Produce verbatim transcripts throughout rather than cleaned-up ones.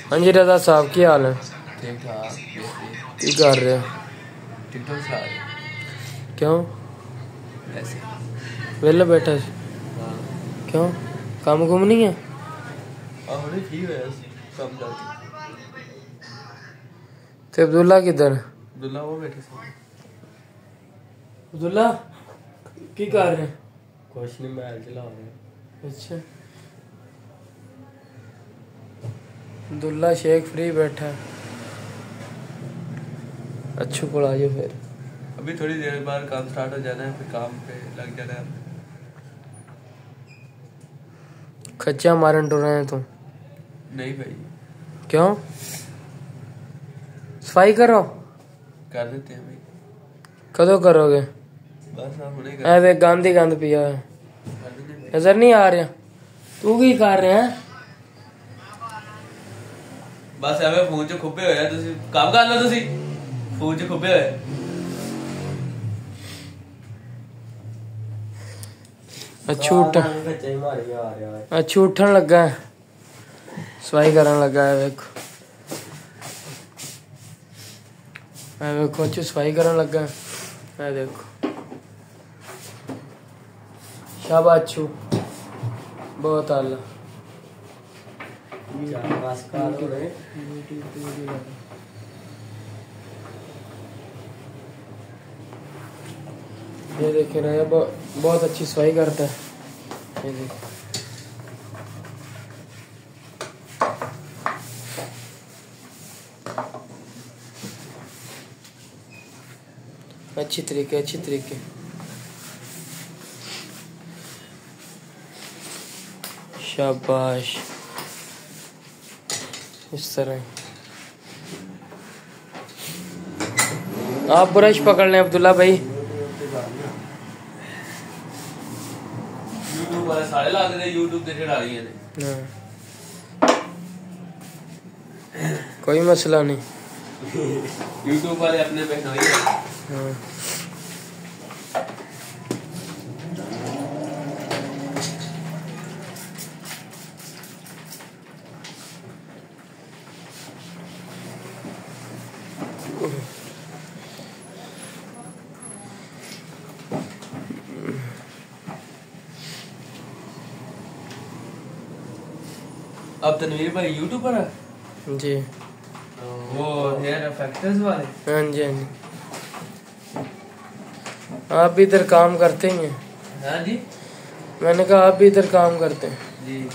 हाँ जी रजा साहब की हाल है? ठीक ठाक। की कर रहे हो? टिकटॉक चला रहे। क्यों? ऐसे वेले बैठा? हाँ। क्यों काम कुम नहीं है? हमने ठीक है कम करके। ते अब्दुल्ला किधर? अब्दुल्ला वो बैठे थे। अब्दुल्ला की कर रहे? कुछ नहीं मैच चला रहे। अच्छा अब्दुल्ला शेख फ्री बैठा है। अच्छू को आ जाओ फिर। अभी थोड़ी देर बाद काम स्टार्ट हो जाना है, फिर काम पे लग जाना है। खच्चा मारन टुर रहे हैं तुम? नहीं भाई। क्यों? सफाई करो। कर देते हैं भाई। कदों करोगे? बस आप नहीं कर। ऐसे गांधी गंद पिया है नजर नहीं आ रहा। तू की कर रहे हैं? बस ਐਵੇਂ ਫੋਨ 'ਚ ਖੁੱਬੇ ਹੋਇਆ ਤੁਸੀਂ ਕੰਮ ਕਰ ਲਓ ਤੁਸੀਂ ਫੋਨ 'ਚ ਖੁੱਬੇ ਹੋਏ। अच्छू उठ अच्छू उठन लगा है सफाई करन लगा है। देखो मैं देखो अच्छू सफाई करन लगा है। मैं देखो शाबाश अच्छू बहुत आला। ये देखे ना बहुत अच्छी सफाई करता है। ये देखो अच्छी तरीके अच्छी तरीके शाबाश इस तरह। आप ब्रश पकड़ लें अब्दुल्ला भाई। YouTube वाले सारे लाते थे YouTube ते चढ़ा रही है। कोई मसला नहीं। YouTube वाले अपने पहनाई है। हाँ। अब तनवीर भाई यूट्यूब पर है जी। वो हेयर इफेक्टर्स वाले। हाँ जी हाँ जी आप भी इधर काम करते ही हैं? हाँ जी मैंने कहा आप भी इधर काम करते हैं जी।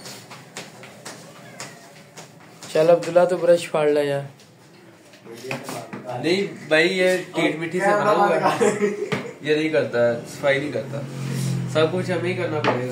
चल अब्दुल्ला तो ब्रश फाड़ ले यार। नहीं भाई ये टीट मिट्टी से बना हुआ है। ये नहीं करता सफाई नहीं करता सब कुछ हमें ही करना पड़ेगा।